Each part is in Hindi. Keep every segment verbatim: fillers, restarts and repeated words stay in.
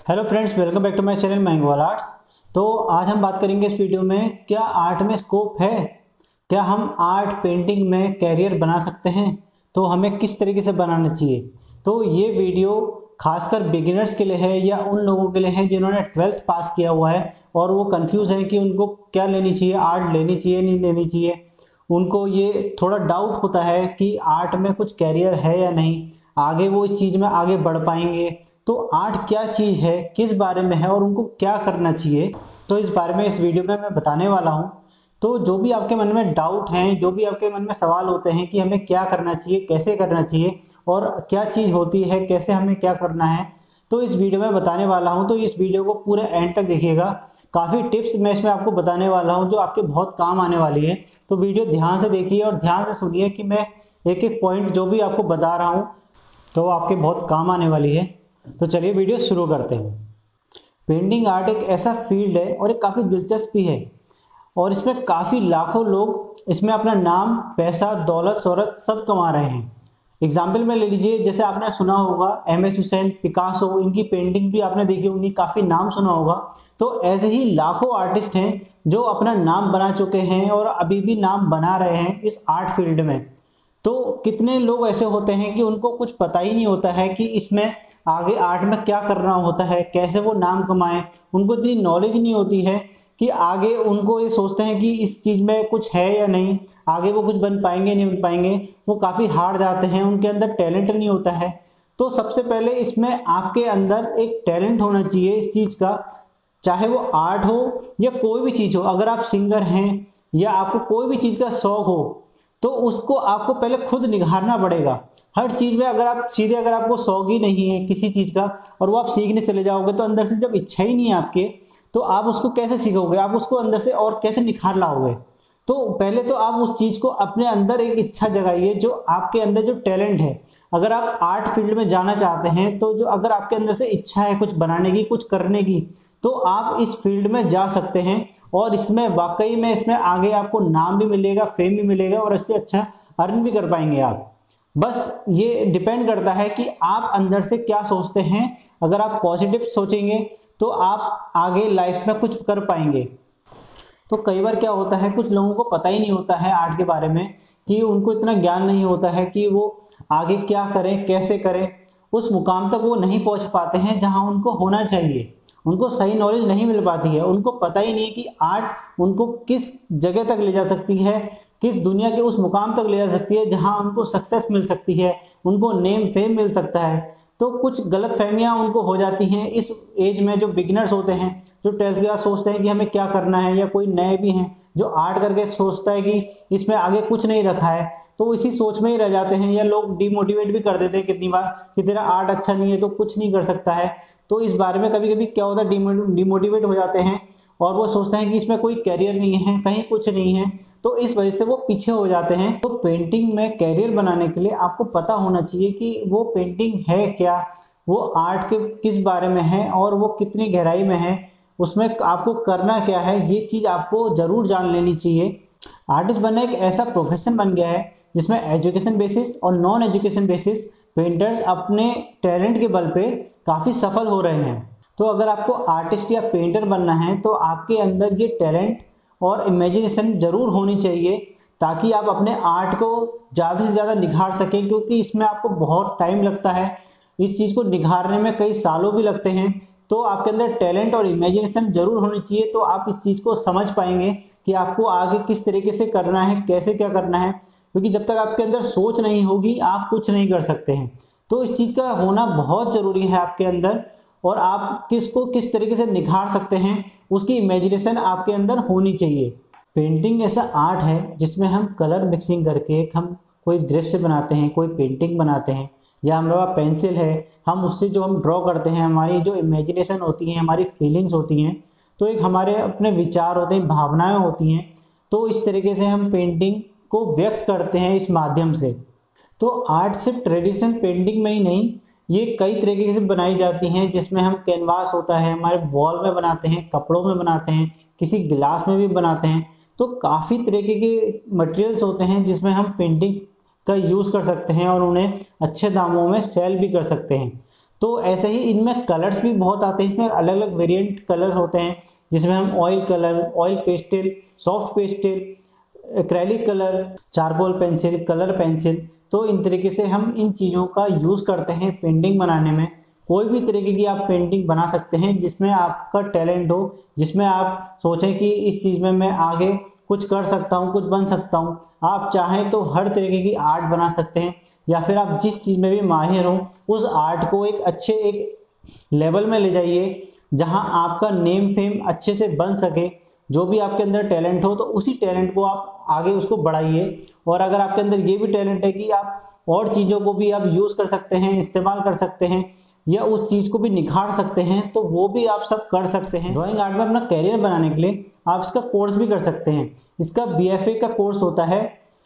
Hello friends, welcome back to my channel Mangowal arts. तो आज हम बात करेंगे इस वीडियो में, क्या आर्ट में स्कोप है, क्या हम आर्ट पेंटिंग में कैरियर बना सकते हैं, तो हमें किस तरीके से बनाना चाहिए। तो ये वीडियो खासकर बिगिनर्स के लिए है या उन लोगों के लिए है जिन्होंने ट्वेल्थ पास किया हुआ है और वो कंफ्यूज है कि उनको क्या लेनी चाहिए, आर्ट लेनी चाहिए नहीं लेनी चाहिए। उनको ये थोड़ा डाउट होता है कि आर्ट में कुछ कैरियर है या नहीं, आगे वो इस चीज़ में आगे बढ़ पाएंगे। तो आर्ट क्या चीज़ है, किस बारे में है और उनको क्या करना चाहिए, तो इस बारे में इस वीडियो में मैं बताने वाला हूँ। तो जो भी आपके मन में डाउट हैं, जो भी आपके मन में सवाल होते हैं कि हमें क्या करना चाहिए, कैसे करना चाहिए और क्या चीज़ होती है, कैसे हमें क्या करना है, तो इस वीडियो में बताने वाला हूँ। तो इस वीडियो को पूरे एंड तक देखिएगा। काफ़ी टिप्स मैं इसमें आपको बताने वाला हूँ जो आपके बहुत काम आने वाली है। तो वीडियो ध्यान से देखिए और ध्यान से सुनिए कि मैं एक एक पॉइंट जो भी आपको बता रहा हूँ तो आपके बहुत काम आने वाली है। तो चलिए वीडियो शुरू करते हैं। पेंटिंग आर्ट एक ऐसा फील्ड है और एक काफ़ी दिलचस्प भी है और इसमें काफ़ी लाखों लोग इसमें अपना नाम, पैसा, दौलत, शोहरत सब कमा रहे हैं। एग्जाम्पल में ले लीजिए, जैसे आपने सुना होगा एम एस हुसैन, पिकासो, इनकी पेंटिंग भी आपने देखी होगी, काफ़ी नाम सुना होगा। तो ऐसे ही लाखों आर्टिस्ट हैं जो अपना नाम बना चुके हैं और अभी भी नाम बना रहे हैं इस आर्ट फील्ड में। तो कितने लोग ऐसे होते हैं कि उनको कुछ पता ही नहीं होता है कि इसमें आगे आर्ट में क्या करना होता है, कैसे वो नाम कमाएं। उनको इतनी नॉलेज नहीं होती है कि आगे उनको ये सोचते हैं कि इस चीज़ में कुछ है या नहीं, आगे वो कुछ बन पाएंगे नहीं बन पाएंगे, वो काफ़ी हार जाते हैं, उनके अंदर टैलेंट नहीं होता है। तो सबसे पहले इसमें आपके अंदर एक टैलेंट होना चाहिए इस चीज़ का, चाहे वो आर्ट हो या कोई भी चीज़ हो। अगर आप सिंगर हैं या आपको कोई भी चीज़ का शौक हो तो उसको आपको पहले खुद निखारना पड़ेगा। हर चीज़ में अगर आप सीधे अगर आपको शौक ही नहीं है किसी चीज़ का और वो आप सीखने चले जाओगे तो अंदर से जब इच्छा ही नहीं है आपके, तो आप उसको कैसे सीखोगे, आप उसको अंदर से और कैसे निखार लाओगे। तो पहले तो आप उस चीज़ को अपने अंदर एक इच्छा जगाइए, जो आपके अंदर जो टैलेंट है। अगर आप आर्ट फील्ड में जाना चाहते हैं तो जो अगर आपके अंदर से इच्छा है कुछ बनाने की, कुछ करने की, तो आप इस फील्ड में जा सकते हैं और इसमें वाकई में इसमें आगे आपको नाम भी मिलेगा, फेम भी मिलेगा और इससे अच्छा अर्न भी कर पाएंगे आप। बस ये डिपेंड करता है कि आप अंदर से क्या सोचते हैं। अगर आप पॉजिटिव सोचेंगे तो आप आगे लाइफ में कुछ कर पाएंगे। तो कई बार क्या होता है, कुछ लोगों को पता ही नहीं होता है आर्ट के बारे में, कि उनको इतना ज्ञान नहीं होता है कि वो आगे क्या करें, कैसे करें, उस मुकाम तक वो नहीं पहुंच पाते हैं जहां उनको होना चाहिए। उनको सही नॉलेज नहीं मिल पाती है, उनको पता ही नहीं है कि आर्ट उनको किस जगह तक ले जा सकती है, किस दुनिया के उस मुकाम तक ले जा सकती है जहां उनको सक्सेस मिल सकती है, उनको नेम फेम मिल सकता है। तो कुछ गलत फहमियाँ उनको हो जाती हैं इस एज में। जो बिगिनर्स होते हैं, जो ट्वेल्थ के बाद सोचते हैं कि हमें क्या करना है, या कोई नए भी हैं जो आर्ट करके सोचता है कि इसमें आगे कुछ नहीं रखा है, तो वो इसी सोच में ही रह जाते हैं। या लोग डिमोटिवेट भी कर देते हैं कितनी बार कि तेरा आर्ट अच्छा नहीं है तो कुछ नहीं कर सकता है। तो इस बारे में कभी कभी क्या होता है, डिमोटिवेट हो जाते हैं और वो सोचते हैं कि इसमें कोई कैरियर नहीं है, कहीं कुछ नहीं है, तो इस वजह से वो पीछे हो जाते हैं। तो पेंटिंग में कैरियर बनाने के लिए आपको पता होना चाहिए कि वो पेंटिंग है क्या, वो आर्ट के किस बारे में है और वो कितनी गहराई में है, उसमें आपको करना क्या है, ये चीज़ आपको ज़रूर जान लेनी चाहिए। आर्टिस्ट बनना एक ऐसा प्रोफेशन बन गया है जिसमें एजुकेशन बेसिस और नॉन एजुकेशन बेसिस पेंटर्स अपने टैलेंट के बल पे काफ़ी सफल हो रहे हैं। तो अगर आपको आर्टिस्ट या पेंटर बनना है तो आपके अंदर ये टैलेंट और इमेजिनेशन ज़रूर होनी चाहिए, ताकि आप अपने आर्ट को ज़्यादा से ज़्यादा निखार सकें, क्योंकि इसमें आपको बहुत टाइम लगता है। इस चीज़ को निखारने में कई सालों भी लगते हैं। तो आपके अंदर टैलेंट और इमेजिनेशन ज़रूर होनी चाहिए, तो आप इस चीज़ को समझ पाएंगे कि आपको आगे किस तरीके से करना है, कैसे क्या करना है। क्योंकि जब तक आपके अंदर सोच नहीं होगी आप कुछ नहीं कर सकते हैं। तो इस चीज़ का होना बहुत ज़रूरी है आपके अंदर, और आप किसको किस तरीके से निखार सकते हैं उसकी इमेजिनेशन आपके अंदर होनी चाहिए। पेंटिंग ऐसा आर्ट है जिसमें हम कलर मिक्सिंग करके हम कोई दृश्य बनाते हैं, कोई पेंटिंग बनाते हैं, या हमारे पास पेंसिल है, हम उससे जो हम ड्रॉ करते हैं, हमारी जो इमेजिनेशन होती है, हमारी फीलिंग्स होती हैं, तो एक हमारे अपने विचार होते हैं, भावनाएं होती हैं। तो इस तरीके से हम पेंटिंग को व्यक्त करते हैं इस माध्यम से। तो आर्ट सिर्फ ट्रेडिशनल पेंटिंग में ही नहीं, ये कई तरीके से बनाई जाती हैं, जिसमें हम कैनवास होता है, हमारे वॉल में बनाते हैं, कपड़ों में बनाते हैं, किसी गिलास में भी बनाते हैं। तो काफ़ी तरीके के मटेरियल्स होते हैं जिसमें हम पेंटिंग का यूज़ कर सकते हैं और उन्हें अच्छे दामों में सेल भी कर सकते हैं। तो ऐसे ही इनमें कलर्स भी बहुत आते हैं, इसमें अलग अलग वेरिएंट कलर होते हैं, जिसमें हम oil colour, oil pastel, soft pastel, acrylic colour, charcoal pencil, colour pencil. तो इन तरीके से हम इन चीज़ों का यूज़ करते हैं पेंटिंग बनाने में। कोई भी तरीके की आप पेंटिंग बना सकते हैं जिसमें आपका टैलेंट हो, जिसमें आप सोचें कि इस चीज़ में मैं आगे कुछ कर सकता हूँ, कुछ बन सकता हूँ। आप चाहें तो हर तरीके की आर्ट बना सकते हैं, या फिर आप जिस चीज़ में भी माहिर हो उस आर्ट को एक अच्छे एक लेवल में ले जाइए जहां आपका नेम फेम अच्छे से बन सके। जो भी आपके अंदर टैलेंट हो तो उसी टैलेंट को आप आगे उसको बढ़ाइए। और अगर आपके अंदर ये भी टैलेंट है कि आप और चीज़ों को भी आप यूज़ कर सकते हैं, इस्तेमाल कर सकते हैं, या उस चीज़ को भी निखार सकते हैं, तो वो भी आप सब कर सकते हैं। ड्राइंग आर्ट में अपना कैरियर बनाने के लिए आप इसका कोर्स भी कर सकते हैं। इसका बी एफ ए का कोर्स होता है,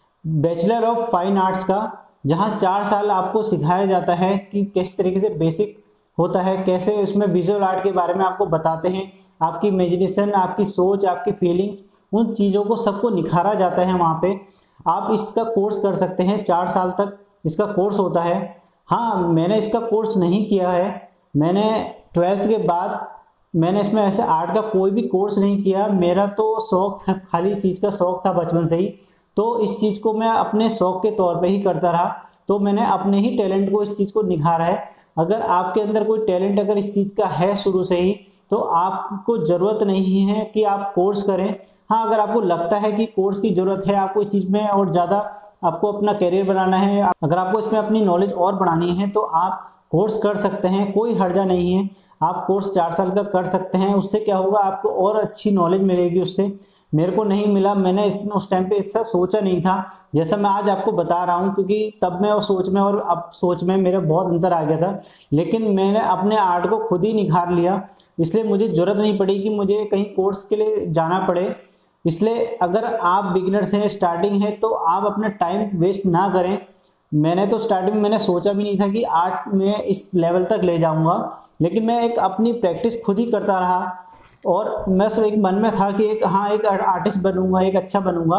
बैचलर ऑफ फाइन आर्ट्स का, जहाँ चार साल आपको सिखाया जाता है कि किस तरीके से बेसिक होता है, कैसे इसमें विजुअल आर्ट के बारे में आपको बताते हैं। आपकी इमेजिनेशन, आपकी सोच, आपकी फीलिंग्स, उन चीज़ों को सबको निखारा जाता है वहाँ पे। आप इसका कोर्स कर सकते हैं, चार साल तक इसका कोर्स होता है। हाँ, मैंने इसका कोर्स नहीं किया है, मैंने ट्वेल्थ के बाद मैंने इसमें ऐसे आर्ट का कोई भी कोर्स नहीं किया। मेरा तो शौक था, खाली इस चीज़ का शौक था बचपन से ही, तो इस चीज़ को मैं अपने शौक के तौर पे ही करता रहा। तो मैंने अपने ही टैलेंट को इस चीज़ को निखारा है। अगर आपके अंदर कोई टैलेंट अगर इस चीज़ का है शुरू से ही, तो आपको ज़रूरत नहीं है कि आप कोर्स करें। हाँ, अगर आपको लगता है कि कोर्स की ज़रूरत है, आपको इस चीज़ में और ज़्यादा आपको अपना करियर बनाना है, अगर आपको इसमें अपनी नॉलेज और बढ़ानी है, तो आप कोर्स कर सकते हैं, कोई हर्जा नहीं है। आप कोर्स चार साल का कर सकते हैं। उससे क्या होगा, आपको और अच्छी नॉलेज मिलेगी उससे। मेरे को नहीं मिला, मैंने उस टाइम पे ऐसा सोचा नहीं था जैसा मैं आज आपको बता रहा हूँ, क्योंकि तब मैं उस सोच में और अब सोच में मेरा बहुत अंतर आ गया था। लेकिन मैंने अपने आर्ट को खुद ही निखार लिया, इसलिए मुझे ज़रूरत नहीं पड़ी कि मुझे कहीं कोर्स के लिए जाना पड़े। इसलिए अगर आप बिगिनर्स हैं, स्टार्टिंग है, तो आप अपना टाइम वेस्ट ना करें। मैंने तो स्टार्टिंग में मैंने सोचा भी नहीं था कि आर्ट में इस लेवल तक ले जाऊंगा, लेकिन मैं एक अपनी प्रैक्टिस खुद ही करता रहा और मैं सब एक मन में था कि एक हाँ एक आर्टिस्ट बनूंगा, एक अच्छा बनूंगा।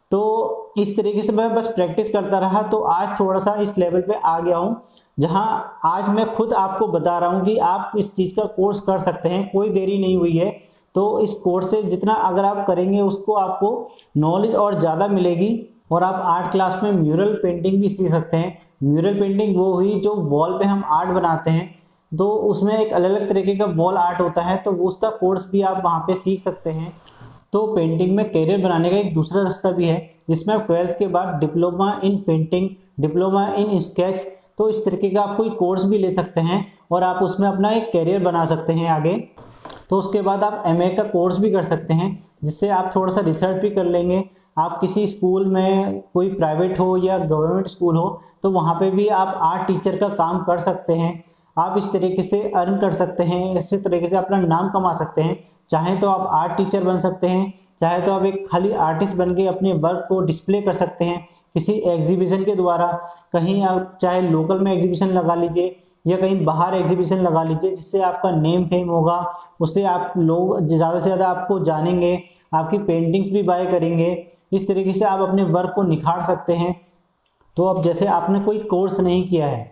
तो इस तरीके से मैं बस प्रैक्टिस करता रहा, तो आज थोड़ा सा इस लेवल पे आ गया हूँ जहाँ आज मैं खुद आपको बता रहा हूँ कि आप इस चीज़ का कोर्स कर सकते हैं, कोई देरी नहीं हुई है। तो इस कोर्स से जितना अगर आप करेंगे उसको आपको नॉलेज और ज़्यादा मिलेगी। और आप आर्ट क्लास में म्यूरल पेंटिंग भी सीख सकते हैं। म्यूरल पेंटिंग वो हुई जो वॉल पे हम आर्ट बनाते हैं, तो उसमें एक अलग अलग तरीके का वॉल आर्ट होता है, तो उसका कोर्स भी आप वहाँ पे सीख सकते हैं। तो पेंटिंग में करियर बनाने का एक दूसरा रास्ता भी है, जिसमें आप ट्वेल्थ के बाद diploma in painting, diploma in sketch, तो इस तरीके का आप कोई कोर्स भी ले सकते हैं और आप उसमें अपना एक करियर बना सकते हैं आगे। तो उसके बाद आप एम ए का कोर्स भी कर सकते हैं, जिससे आप थोड़ा सा रिसर्च भी कर लेंगे। आप किसी स्कूल में, कोई प्राइवेट हो या गवर्नमेंट स्कूल हो, तो वहाँ पे भी आप आर्ट टीचर का काम कर सकते हैं। आप इस तरीके से अर्न कर सकते हैं, इसी तरीके से अपना नाम कमा सकते हैं। चाहे तो आप आर्ट टीचर बन सकते हैं, चाहे तो आप एक खाली आर्टिस्ट बन के अपने वर्क को डिस्प्ले कर सकते हैं किसी एग्जीबिशन के द्वारा। कहीं आप चाहे लोकल में एग्जीबिशन लगा लीजिए या कहीं बाहर एग्जीबिशन लगा लीजिए, जिससे आपका नेम फेम होगा, उससे आप लोग ज़्यादा से ज़्यादा आपको जानेंगे, आपकी पेंटिंग्स भी बाय करेंगे। इस तरीके से आप अपने वर्क को निखार सकते हैं। तो अब जैसे आपने कोई कोर्स नहीं किया है,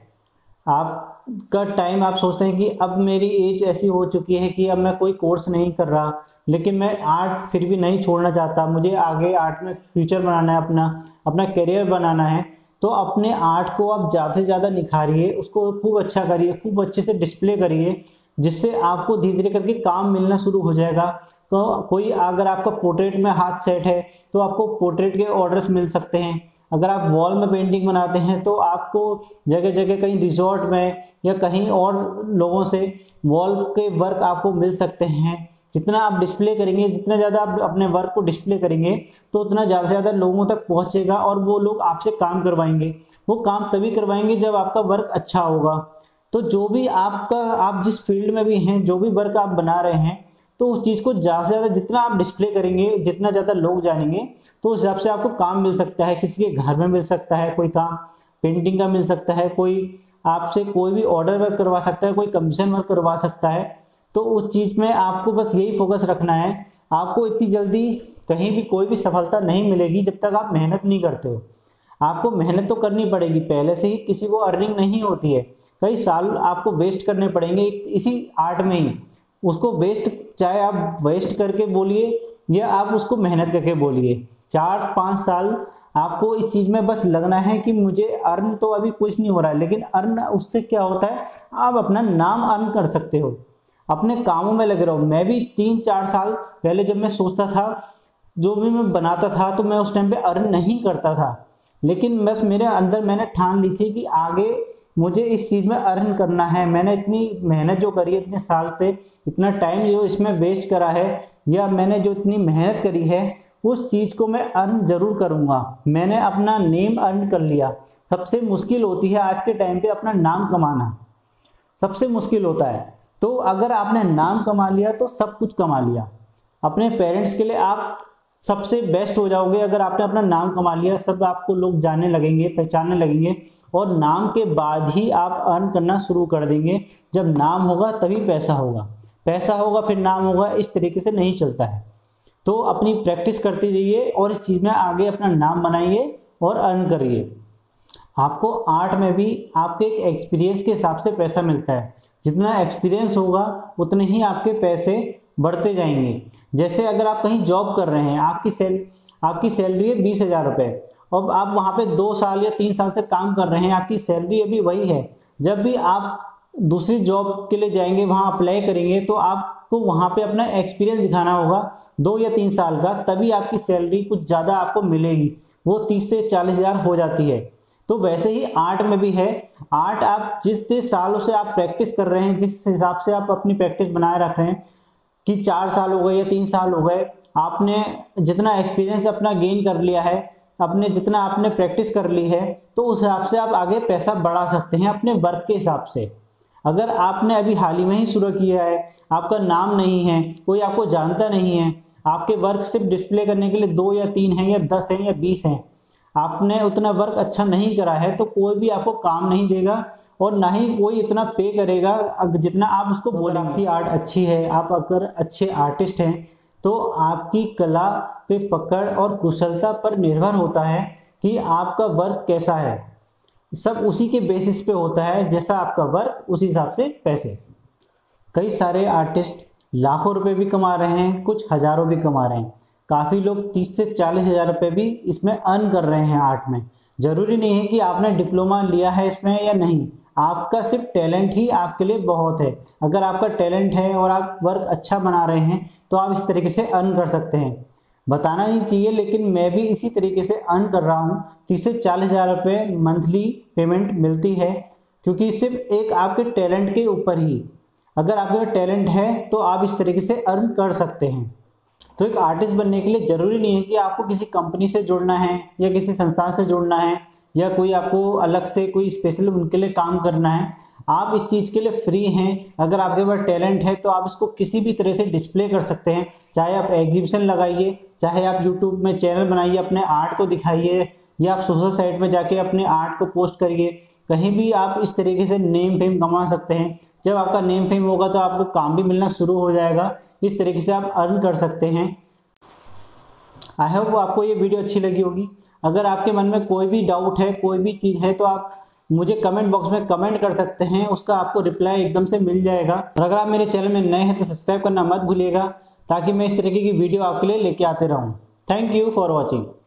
आपका टाइम, आप सोचते हैं कि अब मेरी एज ऐसी हो चुकी है कि अब मैं कोई कोर्स नहीं कर रहा, लेकिन मैं आर्ट फिर भी नहीं छोड़ना चाहता, मुझे आगे आर्ट में फ्यूचर बनाना है, अपना अपना करियर बनाना है। तो अपने आर्ट को आप ज़्यादा से ज़्यादा निखारिए, उसको खूब अच्छा करिए, खूब अच्छे से डिस्प्ले करिए, जिससे आपको धीरे धीरे करके काम मिलना शुरू हो जाएगा। तो कोई अगर आपका पोर्ट्रेट में हाथ सेट है तो आपको पोर्ट्रेट के ऑर्डर्स मिल सकते हैं। अगर आप वॉल में पेंटिंग बनाते हैं तो आपको जगह जगह कहीं रिजॉर्ट में या कहीं और लोगों से वॉल के वर्क आपको मिल सकते हैं। जितना आप डिस्प्ले करेंगे, जितना ज़्यादा आप अपने वर्क को डिस्प्ले करेंगे, तो उतना ज़्यादा से ज़्यादा लोगों तक पहुँचेगा और वो लोग आपसे काम करवाएंगे। वो काम तभी करवाएंगे जब आपका वर्क अच्छा होगा। तो जो भी आपका, आप जिस फील्ड में भी हैं, जो भी वर्क आप बना रहे हैं, तो उस चीज़ को ज़्यादा से ज़्यादा जितना आप डिस्प्ले करेंगे, जितना ज़्यादा लोग जानेंगे, तो उस हिसाब से आपको काम मिल सकता है। किसी के घर में मिल सकता है कोई काम, पेंटिंग का मिल सकता है, कोई आपसे कोई भी ऑर्डर वर्क करवा सकता है, कोई कमीशन वर्क करवा सकता है। तो उस चीज़ में आपको बस यही फोकस रखना है। आपको इतनी जल्दी कहीं भी कोई भी सफलता नहीं मिलेगी जब तक आप मेहनत नहीं करते हो। आपको मेहनत तो करनी पड़ेगी, पहले से ही किसी को अर्निंग नहीं होती है, कई साल आपको वेस्ट करने पड़ेंगे इसी आर्ट में ही। उसको वेस्ट, चाहे आप वेस्ट करके बोलिए या आप उसको मेहनत करके बोलिए, चार पाँच साल आपको इस चीज़ में बस लगना है कि मुझे अर्न तो अभी कुछ नहीं हो रहा है, लेकिन अर्न उससे क्या होता है, आप अपना नाम अर्न कर सकते हो, अपने कामों में लगे रहो। मैं भी तीन चार साल पहले जब मैं सोचता था, जो भी मैं बनाता था, तो मैं उस टाइम पे अर्न नहीं करता था, लेकिन बस मेरे अंदर मैंने ठान ली थी कि आगे मुझे इस चीज़ में अर्न करना है। मैंने इतनी मेहनत जो करी है, इतने साल से इतना टाइम जो इसमें वेस्ट करा है, या मैंने जो इतनी मेहनत करी है, उस चीज़ को मैं अर्न जरूर करूँगा। मैंने अपना नेम अर्न कर लिया। सबसे मुश्किल होती है आज के टाइम पे अपना नाम कमाना, सबसे मुश्किल होता है। तो अगर आपने नाम कमा लिया तो सब कुछ कमा लिया। अपने पेरेंट्स के लिए आप सबसे बेस्ट हो जाओगे अगर आपने अपना नाम कमा लिया। सब आपको लोग जानने लगेंगे, पहचानने लगेंगे, और नाम के बाद ही आप अर्न करना शुरू कर देंगे। जब नाम होगा तभी पैसा होगा, पैसा होगा फिर नाम होगा, इस तरीके से नहीं चलता है। तो अपनी प्रैक्टिस करते जाइए और इस चीज़ में आगे अपना नाम बनाइए और अर्न करिए। आपको आर्ट में भी आपके एक्सपीरियंस के हिसाब से पैसा मिलता है। जितना एक्सपीरियंस होगा उतने ही आपके पैसे बढ़ते जाएंगे। जैसे अगर आप कहीं जॉब कर रहे हैं, आपकी सेल आपकी सैलरी है बीस हज़ार रुपये, अब आप वहाँ पे दो साल या तीन साल से काम कर रहे हैं, आपकी सैलरी अभी वही है। जब भी आप दूसरी जॉब के लिए जाएंगे, वहाँ अप्लाई करेंगे, तो आपको वहाँ पे अपना एक्सपीरियंस दिखाना होगा दो या तीन साल का, तभी आपकी सैलरी कुछ ज़्यादा आपको मिलेगी, वो तीस से चालीस हज़ार हो जाती है। तो वैसे ही आर्ट में भी है। आर्ट आप जितने सालों से आप प्रैक्टिस कर रहे हैं, जिस हिसाब से आप अपनी प्रैक्टिस बनाए रख रहे हैं कि चार साल हो गए या तीन साल हो गए, आपने जितना एक्सपीरियंस अपना गेन कर लिया है, अपने जितना आपने प्रैक्टिस कर ली है, तो उस हिसाब से आप आगे पैसा बढ़ा सकते हैं अपने वर्क के हिसाब से। अगर आपने अभी हाल ही में ही शुरू किया है, आपका नाम नहीं है, कोई आपको जानता नहीं है, आपके वर्क सिर्फ डिस्प्ले करने के लिए दो या तीन हैं या दस हैं या बीस हैं, आपने उतना वर्क अच्छा नहीं करा है, तो कोई भी आपको काम नहीं देगा और ना ही कोई इतना पे करेगा जितना आप उसको बोलेंगे। आपकी आर्ट अच्छी है, आप अगर अच्छे आर्टिस्ट हैं, तो आपकी कला पे पकड़ और कुशलता पर निर्भर होता है कि आपका वर्क कैसा है। सब उसी के बेसिस पे होता है, जैसा आपका वर्क उसी हिसाब से पैसे। कई सारे आर्टिस्ट लाखों रुपए भी कमा रहे हैं, कुछ हज़ारों भी कमा रहे हैं। काफ़ी लोग तीस से चालीस हज़ार रुपये भी इसमें अर्न कर रहे हैं आर्ट में। ज़रूरी नहीं है कि आपने डिप्लोमा लिया है इसमें या नहीं, आपका सिर्फ टैलेंट ही आपके लिए बहुत है। अगर आपका टैलेंट है और आप वर्क अच्छा बना रहे हैं, तो आप इस तरीके से अर्न कर सकते हैं। बताना ही चाहिए, लेकिन मैं भी इसी तरीके से अर्न कर रहा हूँ। तीस से चालीस हज़ार रुपये मंथली पेमेंट मिलती है, क्योंकि सिर्फ एक आपके टैलेंट के ऊपर ही, अगर आपका टैलेंट है तो आप इस तरीके से अर्न कर सकते हैं। तो एक आर्टिस्ट बनने के लिए ज़रूरी नहीं है कि आपको किसी कंपनी से जुड़ना है या किसी संस्थान से जुड़ना है या कोई आपको अलग से कोई स्पेशल उनके लिए काम करना है। आप इस चीज़ के लिए फ्री हैं। अगर आपके पास टैलेंट है तो आप इसको किसी भी तरह से डिस्प्ले कर सकते हैं। चाहे आप एग्जीबिशन लगाइए, चाहे आप यूट्यूब में चैनल बनाइए, अपने आर्ट को दिखाइए, या आप सोशल साइट में जाके अपने आर्ट को पोस्ट करिए। कहीं भी आप इस तरीके से नेम फेम कमा सकते हैं। जब आपका नेम फेम होगा तो आपको काम भी मिलना शुरू हो जाएगा। इस तरीके से आप अर्न कर सकते हैं। आई होप आपको ये वीडियो अच्छी लगी होगी। अगर आपके मन में कोई भी डाउट है, कोई भी चीज़ है, तो आप मुझे कमेंट बॉक्स में कमेंट कर सकते हैं, उसका आपको रिप्लाई एकदम से मिल जाएगा। और अगर आप मेरे चैनल में नए हैं तो सब्सक्राइब करना मत भूलिएगा, ताकि मैं इस तरीके की वीडियो आपके लिए लेके आते रहूँ। Thank you for watching.